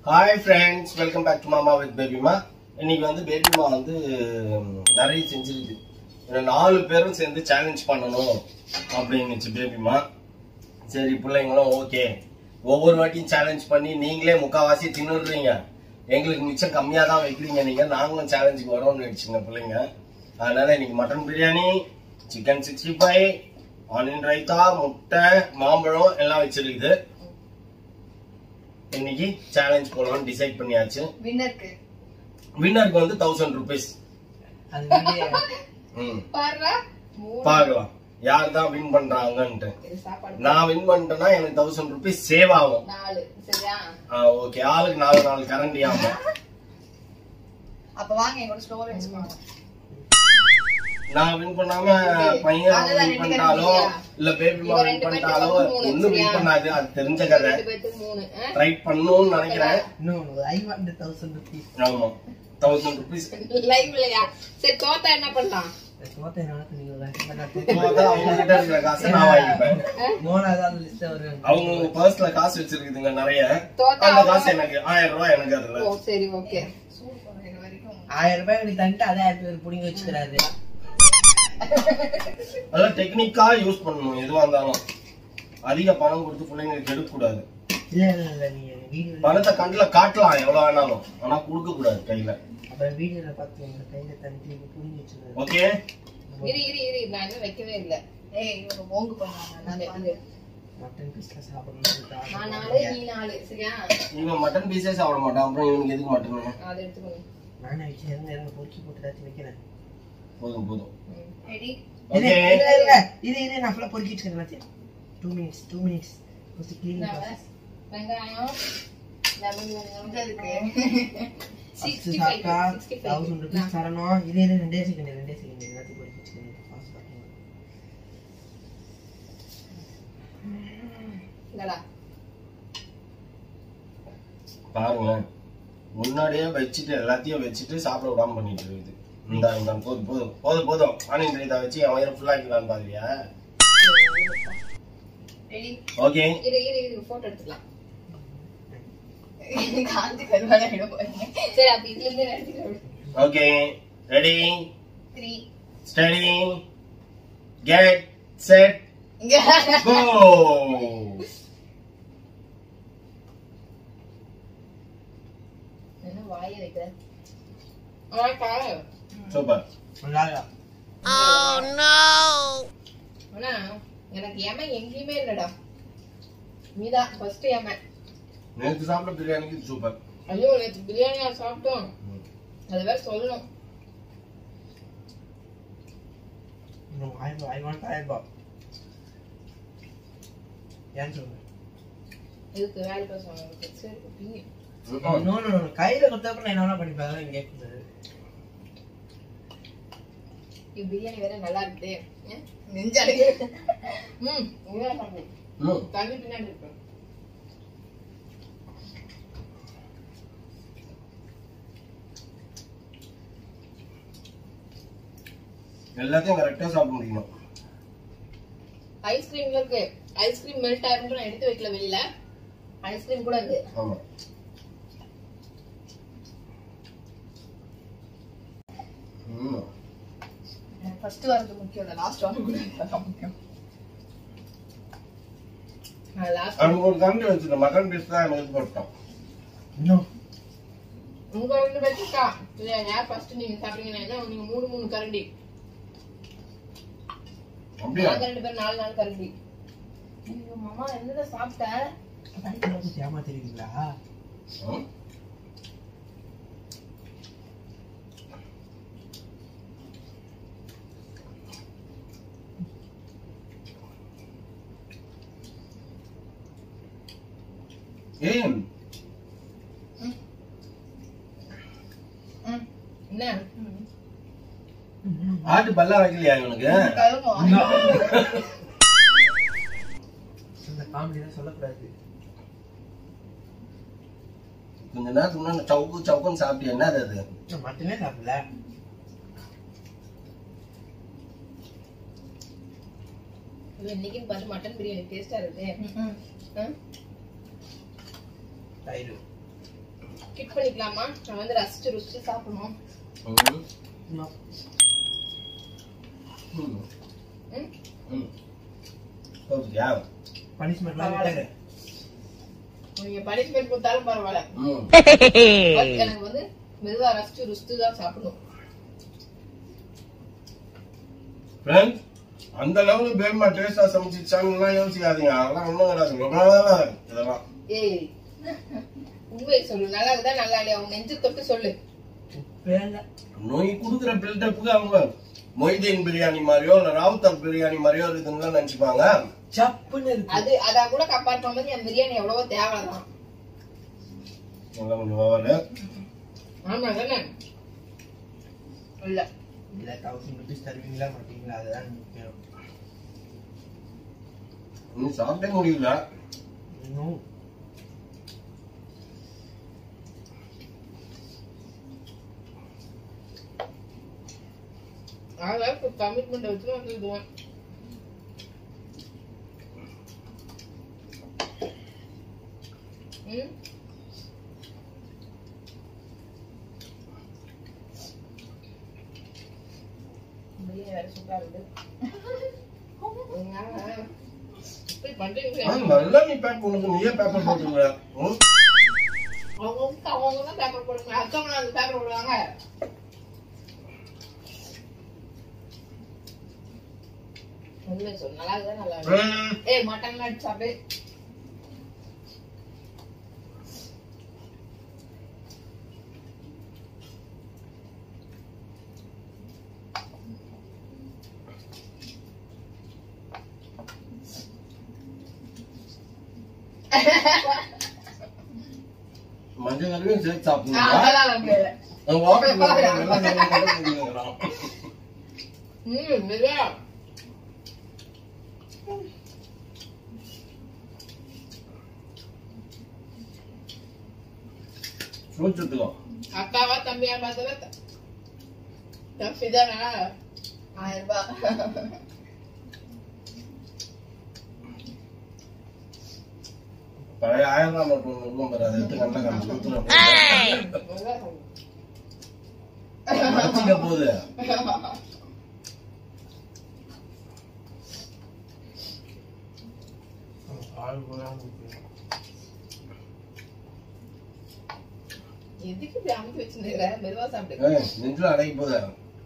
Hi friends, welcome back to Mama with Baby Ma. இன்னைக்கு வந்து baby மா வந்து நிறைய செஞ்சிருக்கு. நாலு பேரும் சேர்ந்து சேலஞ்ச் பண்ணனும் அப்படினுச்சு பேபி மா. சரி பிள்ளைங்களும் ஓகே. ஒவ்வொரு வாட்டியும் சேலஞ்ச் பண்ணி நீங்களே முக்காவாசி தின்னுறீங்க. எங்களுக்கு மிச்சம் கம்மியா தான் வைக்கிறீங்க நீங்க. நாங்களும் சேலஞ்சுக்கு வரோம்னு நினைச்சீங்க பிள்ளைங்க. அதனால இன்னைக்கு mutton biryani, chicken 65, onion raita, முட்டை, மாம்பழம் எல்லாம் வச்சிருக்குது. இன்னைக்கு சேலஞ்ச் போறோம் டிசைட் பண்ணியாச்சு. வின்னருக்கு வந்து 1000 rupees. பாக்கலாம் யார் தான் வின் பண்றாங்கன்னு. நான் வின் பண்ணிட்டேன்னா எனக்கு 1000 rupees சேவ் ஆகும். ஓகே, ஆளுக்கு 4 கரண்டி ஆகும். அப்ப வாங்க எங்க கூட ஸ்டோர் வச்சுக்கோங்க. நான் வின் பண்ணாம பையன் வின் பண்ணிட்டாலோ இல்ல பேபி மா வின் பண்ணிட்டாலோ ஒண்ணும் வின் பண்ணாது. அது தெரிஞ்ச கதை. ட்ரை பண்ணணும்னு நினைக்கிறேன். I want 1000 rupees. ஆமா 1000 rupees லைவ்லயா. சரி தோத்தா என்ன பண்ணலாம்? தோத்தா என்ன பண்ணுவீங்க? தோத்தா அவங்க கிட்ட இருக்கிற காசை நான் வாங்கிப்பேன். மோனாதான் லிஸ்ட் வரும். அவங்க பர்ஸ்ல காசு வச்சிருக்குதுங்க நிறைய. அந்த காசு எனக்கு 1000 ரூபாய் எனக்கு அதுல. ஓ சரி ஓகே. 1000 ரூபாய் எனக்கு தந்துட்டு அதே 1000 பேர் புடிங்க வச்சுக்கிறாரு. அதெல்லாம் டெக்னிக்கா யூஸ் பண்ணணும். எதுவா இருந்தாலும் அதிக பணம் கொடுத்து பிள்ளைங்களுக்கு எடுக்க கூடாது. இல்ல நீ வீடியோ பணத்தை கண்ணுல காட்டலாம் எவ்வளவு வேணாலும், ஆனா கொடுக்க கூடாது கையில. அப்புறம் வீடியோல பார்த்து உங்க கையில தந்துட்டு புடிங்க வச்சுக்கிறாரு. ஓகே இரு நான் இன்னும் வைக்கவே இல்ல. ஏய் இவங்க மோங்கு பண்ணாங்க. நான் மட்டன் பீஸ்ல சாப்பிடணும்னு சொல்லிட்டு நான் 4 நீ 4 சரியா? இவன் மட்டன் பீஸே சாப்பிட மாட்டான். அப்புறம் இவனுக்கு எதுக்கு மட்டன்? அதை எடுத்துக்கோ. நானே வச்சிருந்தேன் பொறுக்கி போட்டு தாச்சு வைக்கிறேன். போதும் ரெடி? ஓகே இது நான் ஃபுல்லா பொறுக்கி வச்சிருக்கேன். 2 minutes கொஞ்சம் க்ளீன் பண்ணு. வெங்காயம் லெமன் இருக்கு. 1000 rupees தரணும். இது 2 செகண்ட் எல்லாத்தையும் பொறுக்கி வச்சிருக்கேன். ஃபாஸ்ட் பாருங்க. இல்லடா பாருங்க, முன்னாடியே வச்சுட்டு எல்லாத்தையும் வச்சுட்டு சாப்பிட விடாம பண்ணிட்டு இருக்குது. இந்த போதும் ஆனியன் ரைத்தா வச்சு அவன் வயிறு ஃபுல்லா ஆக்கிடலான்னு பாக்குறியா? ரெடி? ஓகே இரு போட்டோ எடுத்துக்கலாம். காந்தி கருவால விட போறீங்க. சரி அப்ப இதுல இருந்து எடுத்துக்கலாம். Okay ready 3 steady get set go. என்ன வாயை வைக்கிற? ஆ சூப்பர். நல்லா Oh no. அண்ணா எனக்கு ஏமா எங்கேயுமே இல்லடா. நீதான் ஃபர்ஸ்ட் ஏமா. நேத்து சாப்பிட்ட பிரியாணிக்கு சூப்பர். ஐயோ நேத்து பிரியாணியா சாப்பிட்டோம். அது வேற சொல்லணும். No, I want Aiba. ஏன் சொல்ற? இதுக்கு வேற பேசுவாங்க. சரி ஓகே. No. கையில கொடுத்தப்ப நான் என்ன பண்ணி பாக்கறேன் இங்க கேக்குது. இந்த பிரியாணி வேற நல்லா இருக்கு. நெஞ்சாலே. இங்க சாப்பிடு. தண்ணி பின்னாடி இருக்கு. எல்லாத்தையும் கரெக்டா சாப்பிட முடியும். ஐஸ்கிரீம்ல இருக்கு. ஐஸ்கிரீம் மெல்ட் ஆயிருந்து நான் எடுத்து வைக்கல வெளியில. ஐஸ்கிரீம் கூட இருக்கு. ஆமா. ஃபர்ஸ்ட் வரது முக்கியம் இல்ல, லாஸ்ட் வரது கூட முக்கியம். லாஸ்ட் அவங்க ஒரு கரண்டி வச்சிருக்க மட்டன் பீஸ் தான் எனக்கு போட்டோம். இன்னும் உங்க ரெண்டு பேச்சுக்கா இல்லையா? ஃபர்ஸ்ட் நீங்க சாப்பிடுறீங்கன்னா நீங்க 3 கரண்டி. அப்படியே நாங்க 2 பேர் 4 கரண்டி. ஐயோ மாமா என்னடா சாப்பிட்ட? கையில ஜாமா தெரியுங்களா? ஏன் என்ன ஆட்டு பல்லா வைக்கலையா இவனுக்கு? இந்த காமெடி சொல்லக்கூடாது. கொஞ்ச நேரத்துக்கு முன்னாடி சவுக்குன்னு சாப்பிட்டியா? என்னது அது? மட்டுமே சாப்பிடல. இன்னைக்கு பார்த்து மட்டன் பிரியாணி டேஸ்டா இருக்கு. தயிர் கிட் பண்ணிக்கலாமா? நான் வந்து ரசிச்சு ருசிச்சு சாப்பிடணும். நீங்க பனிஷ்மெண்ட் கொடுத்தாலும் பரவாயில்ல, எனக்கு வந்து மெதுவா ரசிச்சு ருசிச்சு தான் சாப்பிடணும். அந்த லெவலுக்கு பேபிமா டேஸ்டா சமைச்சிச்சாங்கன்னா யோசிக்காதீங்க, அதெல்லாம் ஒண்ணும் கிடையாது. இதெல்லாம் ஏய் உண்மையை சொல்லு, நல்லா இருக்குதா நல்லா இல்லையா? உன் நெஞ்சு தொட்டு சொல்லு. நோய் குடுக்குற பில்டப்புக்கு அவங்க மொய்தீன் பிரியாணி மாதிரியோ இல்ல ராவுத்தர் பிரியாணி மாதிரியோ இருக்குதுன்னு நினைச்சுப்பாங்க. அது அதான் கூட கம்பேர் பண்ணும்போது என் பிரியாணி எவ்வளவோ தேவைதான். ஆமா தானே? இல்ல இல்ல 1000 rupees தருவீங்களா மாட்டீங்களா? அதுதான் முக்கியம். நீ சாப்பிட்டே முடியல. கமிட்மெண்ட் வச்சு வந்துடுவேன். வேற சூப்பரா இருக்கு. நல்லா நீ பேக் பண்ணுங்க, நீயே பேப்பர் போட்டுங்க. அவங்க தான் பேப்பர் போடுங்க, அக்கா அந்த பேப்பர் போடுவாங்க. நல்லா இருக்குதா நல்லா இருக்கு. ஏய் மட்டன் அடிச்சு சாப்பிடு. மஞ்சள் கறியும் சேர்த்து சாப்பிடுங்க. அக்காவா தம்பியா பார்த்தவ தப்பிதானா? 1000 ரூபாய். பழைய 1000 ரூபாய் நோட்டு ஒண்ணு பாரு, அதை எடுத்து கண்ட காமிச்சு கொடுத்துருவோம். போகுது எதுக்கு இப்படி அமைச்சு வச்சிருந்தீங்க? மெதுவா சாப்பிடுங்க. நெஞ்சில அடைக்க போகுது.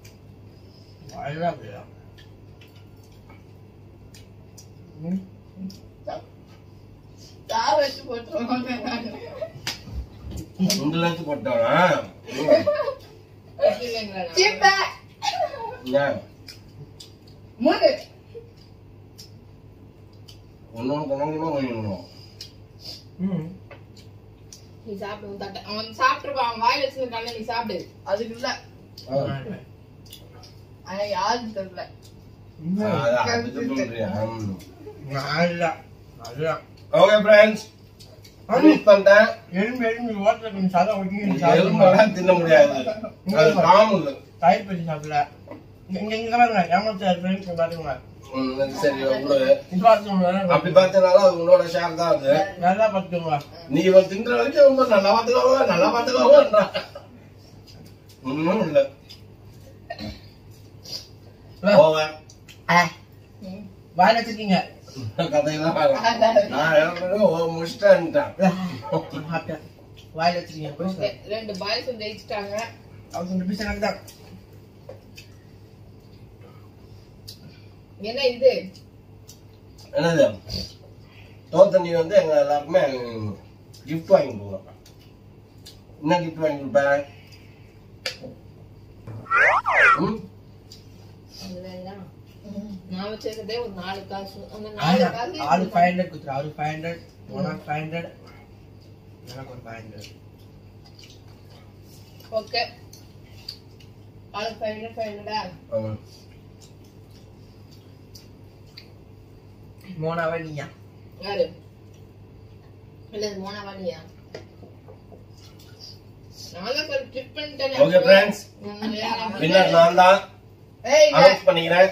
சார் வச்சு போட்டுருவாங்க. உண்டுல எடுத்து போட்டானா? சிப்பா மூணு ஒன்னும் கணக்குமா வாங்கிடணும். நீ சாப்பிடு தட்டை. அவன் சாப்பிட்டுருப்பான், அவன் வாயில வச்சிருக்கான, நீ சாப்பிடு. அதுக்கு இல்ல யாருக்கு தெரியல. ஓகே ஃப்ரெண்ட்ஸ், பண்ணிட்டேன். எலும்பெல்லாம் தின்ன முடியாது, அது காமுங்க. சரி அப்படி பார்த்தனால அது உன்னோட ஷேர் தான். அது நல்லா பாத்துக்கோங்க. நீ இவன் தின்ற வரைக்கும் ரொம்ப நல்லா பாத்துக்கோங்க, நல்லா பாத்துக்கோங்க. ஒண்ணும் இல்ல வாயில வச்சிருக்கீங்க கதையெல்லாம் நான் முடிச்சிட்டேன். வாயில வச்சிருக்கீங்க. 2 பாய்ஸ் ஜெயிச்சிட்டாங்க. 1000 rupees எனக்கு தான். என்ன இது? என்னது? தோத்த நீ வந்து எங்க எல்லாருக்குமே கிஃப்ட் வாங்கி கொடுங்க. என்ன கிஃப்ட் வாங்கி கொடுப்பேன்? நான் வச்சிருக்கதே ஒரு 4 காசு. அந்த 4 காசு 500 குத்துறா. 500 500 எனக்கு ஒரு 500. ஓகே, 500 மோனாவா நீயா? யாரு? இல்ல மோனாவா நீயா? நாங்க ஒரு ட்ரிப் பண்ணிட்டேன். ஓகே फ्रेंड्स, வின்னர் நான் தான். அனௌன்ஸ் பண்ணிக்கிறேன்.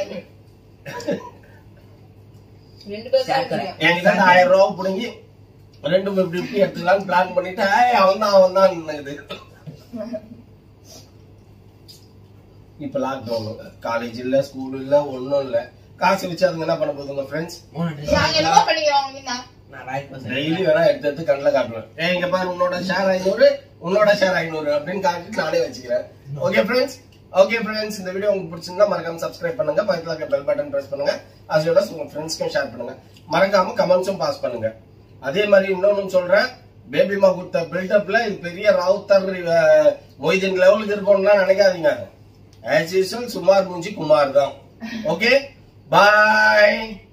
2 பேர் என்கிட்ட 1000 ரூபாய் புடுங்கி ரெண்டும் இப்படி இப்படி எடுத்துக்கலாம்னு பிளான் பண்ணிட்டு அவன் தான் இது. இப்ப லாக்டவுன், காலேஜ் இல்ல, ஸ்கூல் இல்ல, ஒண்ணும் இல்ல. காசு வச்சு அதுங்க என்ன பண்ண போகுதுங்க ஃப்ரெண்ட்ஸ்? டெய்லி வேணா எடுத்து கண்ணில் காட்டுவேன். இங்க பாரு, உன்னோட ஷேர் 500, உன்னோட ஷேர் 500 அப்படின்னு காட்டிட்டு நானே வச்சுக்கிறேன். ஓகே ஃப்ரெண்ட்ஸ், இந்த வீடியோ உங்களுக்கு பிடிச்சிருந்தா மறக்காம சப்ஸ்கிரைப் பண்ணுங்க, பக்கத்துல இருக்க பெல் பட்டன் பிரஸ் பண்ணுங்க, as well as உங்க ஃப்ரெண்ட்ஸ்க்கும் ஷேர் பண்ணுங்க. மறக்காம கமெண்ட்ஸும் பாஸ் பண்ணுங்க. அதே மாதிரி இன்னொன்னு சொல்றேன், பேபிமா கொடுத்த பில்டப்ல இது பெரிய ராவுத்தர் மொய்தீன் லெவலுக்கு இருக்கும்னா நினைக்காதீங்க. as usual சுமார் மூஞ்சி குமார் தான். ஓகே, பாய்.